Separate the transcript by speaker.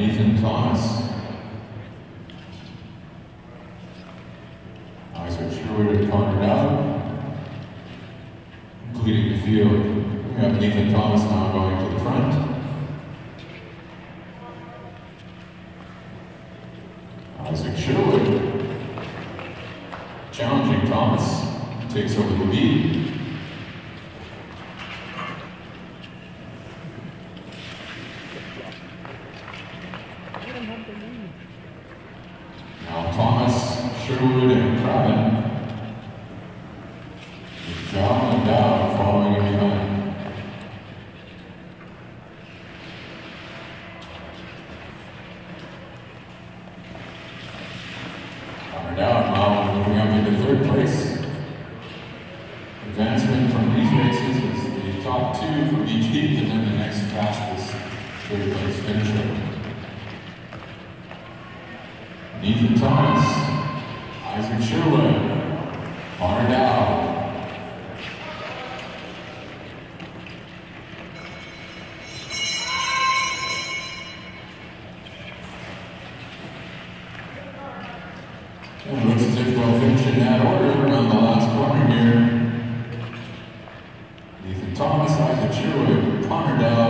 Speaker 1: Neithan Thomas. Sherwood and Doud, completing the field. We have Neithan Thomas now going to the front. Sherwood, challenging Thomas, takes over the lead. Now Thomas, Sherwood, and Krabben. Zhao and Doud following in behind. Doud now moving up into third place. Advancement from these races is the top two from each heat, and then the next fastest third place finisher. Neithan Thomas, Sherwood, Doud. It looks as if they'll finish in that order around the last corner here. Neithan Thomas, Sherwood, Doud.